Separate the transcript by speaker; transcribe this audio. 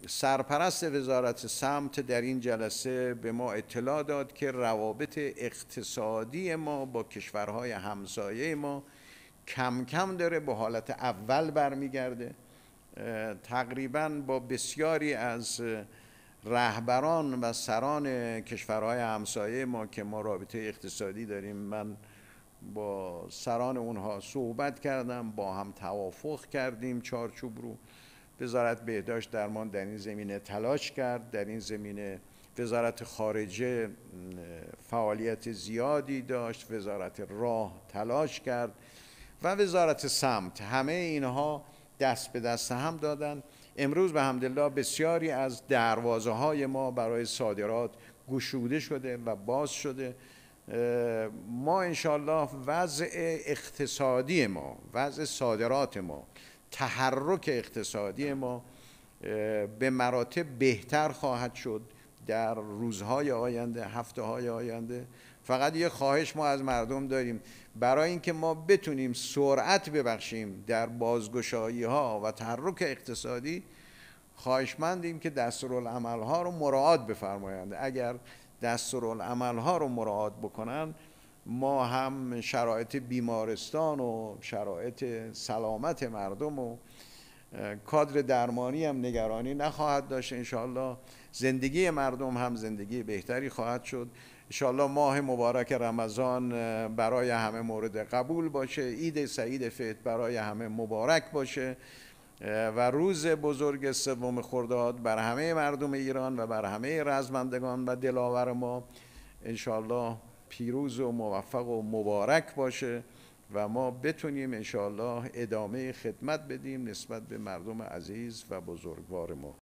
Speaker 1: سرپرست وزارت سمت در این جلسه به ما اطلاع داد که روابط اقتصادی ما با کشورهای همسایه ما کم کم داره به حالت اول برمیگرده. تقریباً با بسیاری از رهبران و سران کشورهای همسایه ما که ما رابطه اقتصادی داریم، من با سران اونها صحبت کردم، با هم توافق کردیم چارچوب رو. وزارت بهداشت درمان در این زمینه تلاش کرد، در این زمینه وزارت خارجه فعالیت زیادی داشت، وزارت راه تلاش کرد و وزارت سمت، همه اینها دست به دست هم دادن. امروز به حمدالله بسیاری از دروازه های ما برای صادرات گشوده شده و باز شده. ما انشالله وضع اقتصادی ما، وضع صادرات ما، تحرک اقتصادی ما به مراتب بهتر خواهد شد در روزهای آینده، هفته‌های آینده. فقط یه خواهش ما از مردم داریم، برای اینکه ما بتونیم سرعت ببخشیم در بازگشایی ها و تحرک اقتصادی، خواهشمندیم که دستورالعمل ها رو مراعات بفرمایند. اگر دستورالعمل ها رو مراعات بکنن، ما هم شرایط بیمارستان و شرایط سلامت مردم و کادر درمانی هم نگرانی نخواهد داشت. انشاءالله زندگی مردم هم زندگی بهتری خواهد شد. انشاءالله ماه مبارک رمضان برای همه مورد قبول باشه، عید سعید فطر برای همه مبارک باشه و روز بزرگ سوم خرداد بر همه مردم ایران و بر همه رزمندگان و دلاور ما انشاءالله پیروز و موفق و مبارک باشه و ما بتونیم انشاءالله ادامه خدمت بدیم نسبت به مردم عزیز و بزرگوار ما.